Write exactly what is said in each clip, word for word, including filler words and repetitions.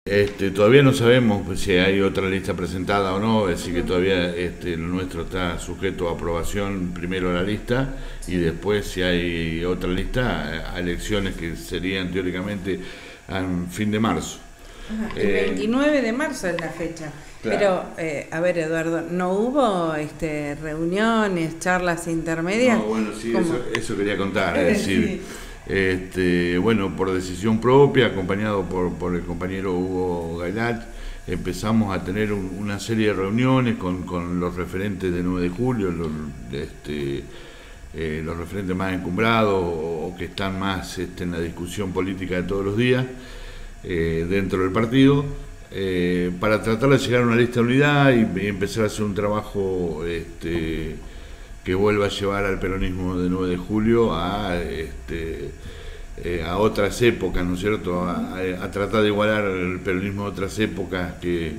Este, todavía no sabemos si hay otra lista presentada o no, es decir que todavía este, lo nuestro está sujeto a aprobación, primero la lista y después si hay otra lista a elecciones que serían teóricamente a fin de marzo. Ajá, el eh, veintinueve de marzo es la fecha. Claro. Pero, eh, a ver, Eduardo, ¿no hubo este, reuniones, charlas intermedias? No, bueno, sí, eso, eso quería contar, es decir... Sí. Este, bueno, por decisión propia, acompañado por, por el compañero Hugo Gailat, empezamos a tener un, una serie de reuniones con, con los referentes de nueve de julio, los, este, eh, los referentes más encumbrados o, o que están más este, en la discusión política de todos los días eh, dentro del partido, eh, para tratar de llegar a una lista de unidad y, y empezar a hacer un trabajo este, que vuelva a llevar al peronismo de nueve de julio a, este, eh, a otras épocas, ¿no es cierto? A, a, a tratar de igualar el peronismo de otras épocas que,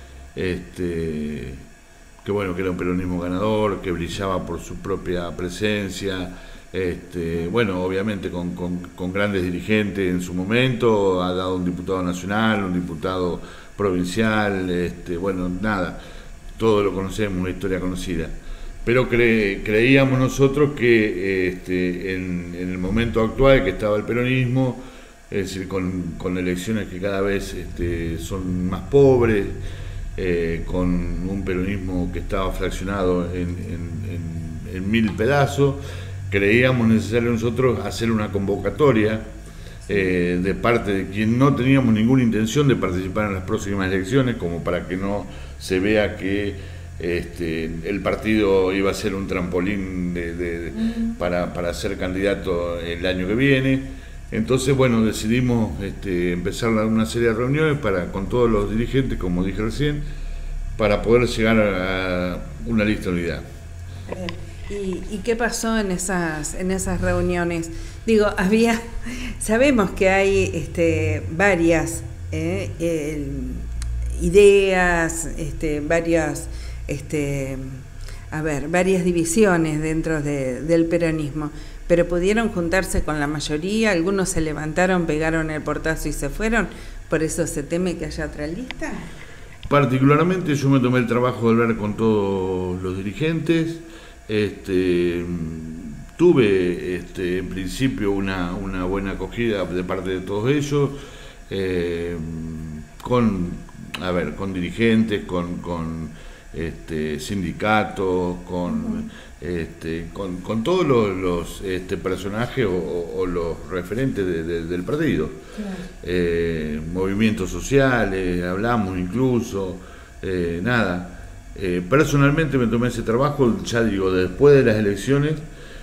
este, que bueno, que era un peronismo ganador, que brillaba por su propia presencia, este, bueno, obviamente con, con, con grandes dirigentes en su momento, ha dado un diputado nacional, un diputado provincial, este, bueno, nada, todo lo conocemos, una historia conocida. Pero cre, creíamos nosotros que este, en, en el momento actual que estaba el peronismo, es decir, con, con elecciones que cada vez este, son más pobres, eh, con un peronismo que estaba fraccionado en, en, en, en mil pedazos, creíamos necesario nosotros hacer una convocatoria eh, de parte de quien no teníamos ninguna intención de participar en las próximas elecciones, como para que no se vea que Este, el partido iba a ser un trampolín de, de, de, uh-huh. para, para ser candidato el año que viene. Entonces, bueno, decidimos este, empezar una serie de reuniones para, con todos los dirigentes, como dije recién, para poder llegar a una lista de unidad. ¿Y, y qué pasó en esas, en esas reuniones? Digo, había, sabemos que hay este, varias eh, eh, ideas, este, varias... Este, a ver, varias divisiones dentro de, del peronismo, pero pudieron juntarse con la mayoría, algunos se levantaron, pegaron el portazo y se fueron, ¿por eso se teme que haya otra lista? Particularmente yo me tomé el trabajo de hablar con todos los dirigentes, este, tuve este, en principio una, una buena acogida de parte de todos ellos, eh, con, a ver, con dirigentes, con... con Este, sindicatos, con, uh-huh. este, con, con todos los, los este, personajes o, o los referentes de, de, del partido. Claro. Eh, movimientos sociales, hablamos incluso, eh, nada. Eh, personalmente me tomé ese trabajo, ya digo, después de las elecciones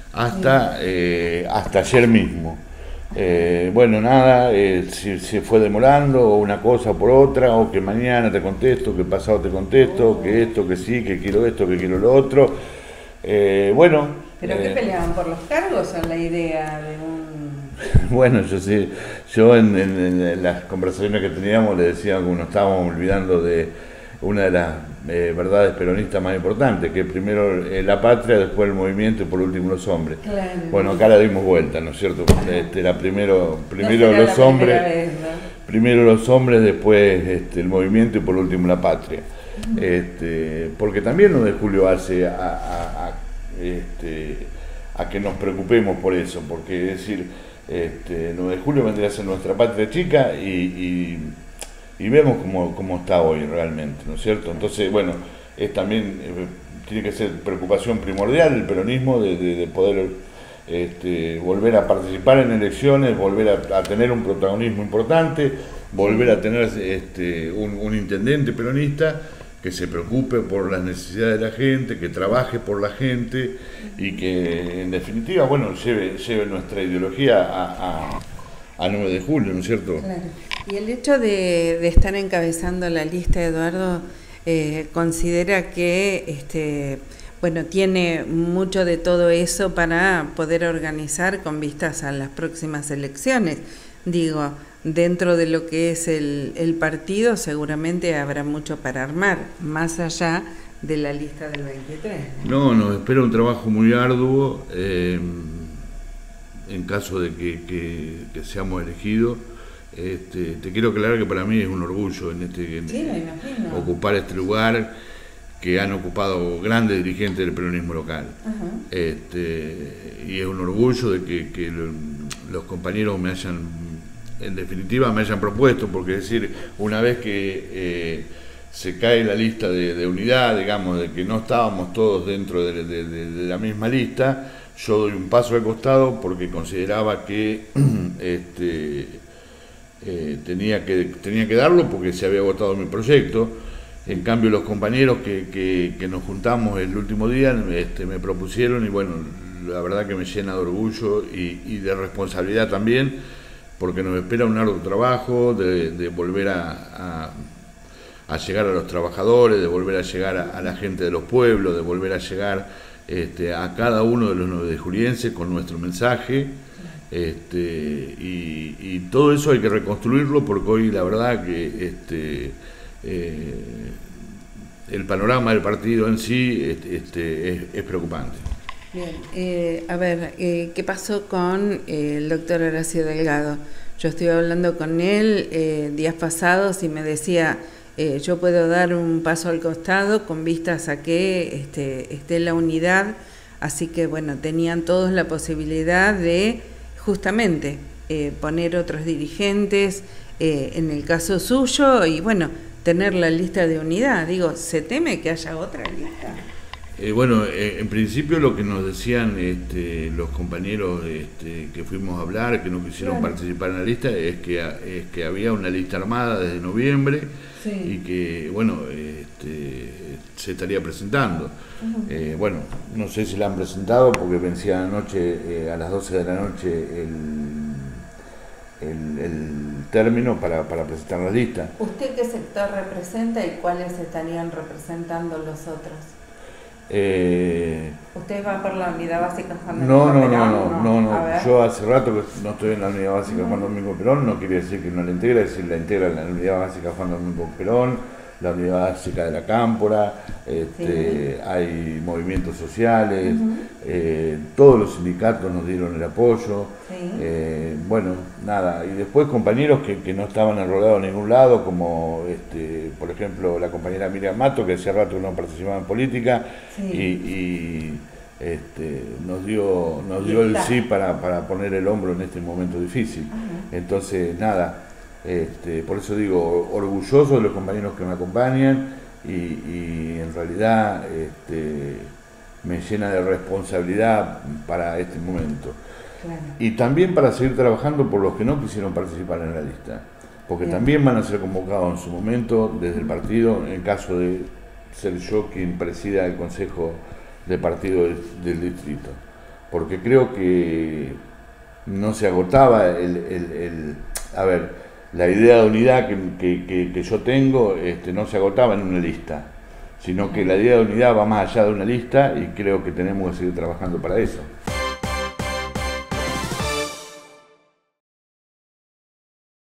hasta, eh, hasta ayer mismo. Eh, bueno, nada, eh, si se fue demorando una cosa por otra, o que mañana te contesto, que pasado te contesto, que esto, que sí, que quiero esto, que quiero lo otro. Eh, bueno. ¿Pero eh, qué peleaban por los cargos o la idea de un...? Bueno, yo sí, yo en, en, en las conversaciones que teníamos le decía que nos estábamos olvidando de una de las eh, verdades peronistas más importantes, que primero eh, la patria, después el movimiento y por último los hombres. Claro. Bueno, acá la dimos vuelta, ¿no es cierto? Este, era primero, primero no los hombres, vez, ¿no? primero los hombres, después este, el movimiento y por último la patria. Uh-huh. Este, porque también nueve de julio hace a, a, a, este, a que nos preocupemos por eso, porque es decir, este, nueve de julio vendría a ser nuestra patria chica y, y y vemos cómo, cómo está hoy realmente, ¿no es cierto? Entonces, bueno, es también, eh, tiene que ser preocupación primordial el peronismo de, de, de poder este, volver a participar en elecciones, volver a, a tener un protagonismo importante, volver a tener este, un, un intendente peronista que se preocupe por las necesidades de la gente, que trabaje por la gente y que, en definitiva, bueno, lleve, lleve nuestra ideología a... a a nueve de julio, ¿no es cierto? Claro. Y el hecho de, de estar encabezando la lista, Eduardo, eh, considera que este, bueno, tiene mucho de todo eso para poder organizar con vistas a las próximas elecciones. Digo, dentro de lo que es el, el partido seguramente habrá mucho para armar, más allá de la lista del veintitrés. No, nos espera un trabajo muy arduo. Eh, en caso de que, que, que seamos elegidos, Este, te quiero aclarar que para mí es un orgullo en este, en, sí, me imagino. ocupar este lugar que han ocupado grandes dirigentes del peronismo local. Uh-huh. Este, y es un orgullo de que, que lo, los compañeros me hayan, en definitiva, me hayan propuesto, porque es decir, una vez que eh, se cae la lista de, de unidad, digamos, de que no estábamos todos dentro de, de, de, de la misma lista, yo doy un paso al costado porque consideraba que este, eh, tenía que tenía que darlo porque se había agotado mi proyecto. En cambio, los compañeros que, que, que nos juntamos el último día este, me propusieron y bueno, la verdad que me llena de orgullo y, y de responsabilidad también, porque nos espera un arduo trabajo de, de volver a, a, a llegar a los trabajadores, de volver a llegar a, a la gente de los pueblos, de volver a llegar Este, a cada uno de los nuevejulienses con nuestro mensaje, este, y, y todo eso hay que reconstruirlo porque hoy la verdad que este, eh, el panorama del partido en sí este, es, es preocupante. Bien, eh, a ver, eh, ¿qué pasó con eh, el doctor Horacio Delgado? Yo estuve hablando con él eh, días pasados y me decía... Eh, yo puedo dar un paso al costado con vistas a que este, esté la unidad, así que bueno, tenían todos la posibilidad de justamente eh, poner otros dirigentes, eh, en el caso suyo, y bueno, tener la lista de unidad. Digo, ¿se teme que haya otra lista? Eh, bueno, eh, en principio lo que nos decían este, los compañeros este, que fuimos a hablar, que no quisieron claro. participar en la lista, es que, es que había una lista armada desde noviembre, sí. y que, bueno, este, se estaría presentando. Uh-huh. eh, bueno, no sé si la han presentado porque vencía anoche, eh, a las doce de la noche el, el, el término para, para presentar la lista. ¿Usted qué sector representa y cuáles estarían representando los otros? Eh, ¿Usted va por la unidad básica Juan no, Domingo no, Perón? No, no, no, no, no. Yo hace rato que no estoy en la unidad básica uh-huh. Juan Domingo Perón, no quiere decir que no la integra, es decir, la integra en la unidad básica Juan Domingo Perón, la unidad básica de la Cámpora, este, sí. hay movimientos sociales, uh-huh. eh, todos los sindicatos nos dieron el apoyo, sí. eh, bueno, nada, y después compañeros que, que no estaban enrolados en ningún lado, como este, por ejemplo la compañera Miriam Mato, que hacía rato que no participaba en política, sí. y, y este, nos dio, nos dio el sí para, para poner el hombro en este momento difícil. Uh-huh. Entonces, nada. Este, por eso digo, orgulloso de los compañeros que me acompañan y, y en realidad este, me llena de responsabilidad para este momento. Claro. Y también para seguir trabajando por los que no quisieron participar en la lista, porque Bien. también van a ser convocados en su momento desde el partido, en caso de ser yo quien presida el consejo de partido del, del distrito, porque creo que no se agotaba el, el, el a ver, la idea de unidad que, que, que, que yo tengo este, no se agotaba en una lista, sino que la idea de unidad va más allá de una lista y creo que tenemos que seguir trabajando para eso.